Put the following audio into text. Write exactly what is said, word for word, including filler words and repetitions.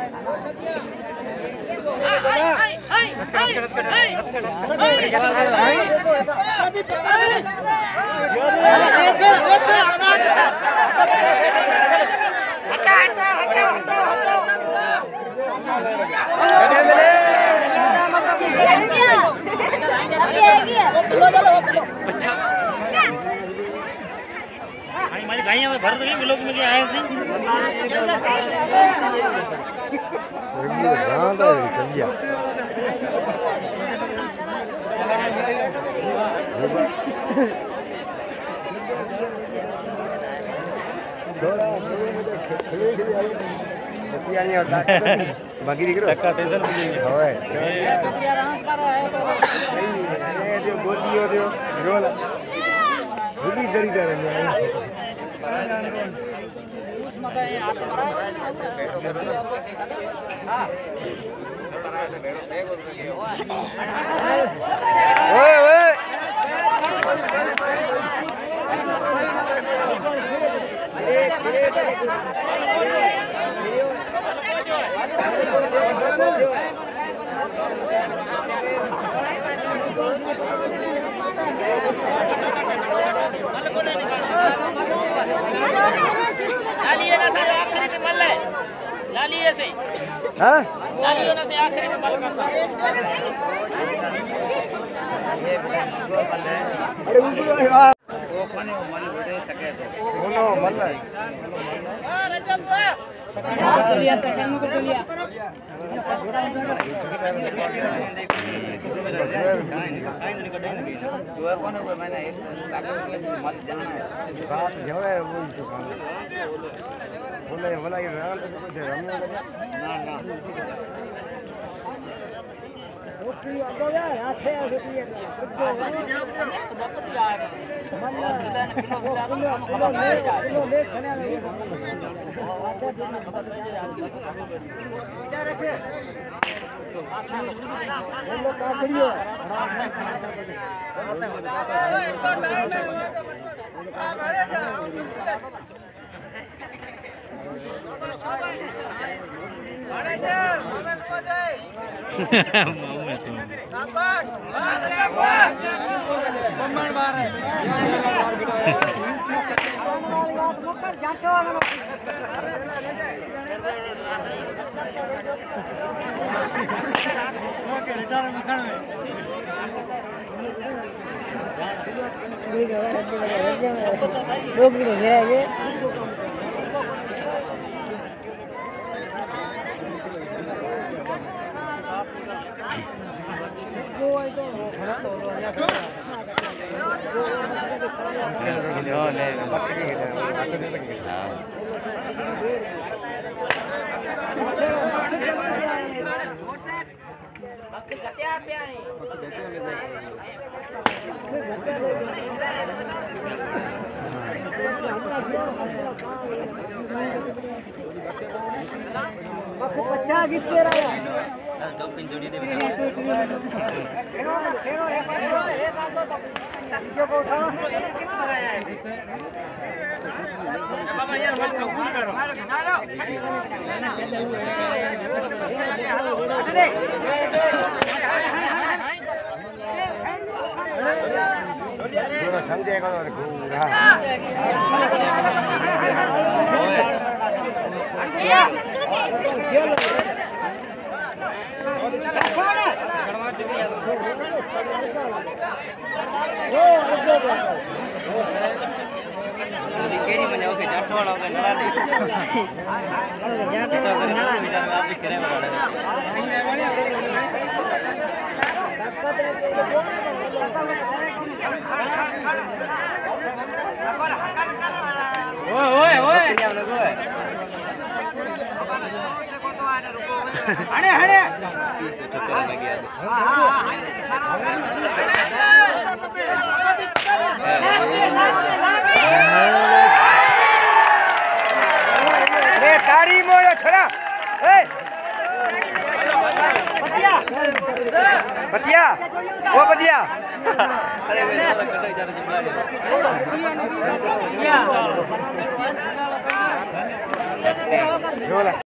हमारी गाइयां भर गई लोग मिले आए थे समझिया नहीं होता बाकी निकलो टक्का टेंशन में होए ये जो गोदी हो जो रोला वो भी जरी जा रही है ओए ओए लालिए ना से आखिरी में मल है लालिए से हां लालियो ना से आखिरी में मल का अरे ऊपर वो पानी मल बेटे सके तो बोलो मल है हां रजब लिया तकन को लिया जो कौन को मैंने एक मत जाना बात जो है वो तो बोले बोला ये रात को कुछ हम ना ना वो की आगो यार हाथे होती है मन किलो ले किलो ले खाने क्या रखे लोग का करियो अरे जा मोहम्मद को जाए मोहम्मद से शाबाश बम्बड़ बार है मुकर जाते वाला ओके रिटायर में खड़ा है लोग भी है ये बच्चा किसके रहा है टॉप पिन जोड़ी दे जो को उठाओ बाबा यार मत कबूल करो थोड़ा समझेगा और घूमगा केरी में जाओगे जाटवाड़ा होगा नला ले जाटे तो नला विचार में आप भी करे वाला ओए ओए ओए क्या लोग है अरे अरे पीछे ठक्कर लग गया अरे ताड़ी मोड़ खड़ा ए बतिया बतिया वो बतिया अरे वे कटे जा रहे हैं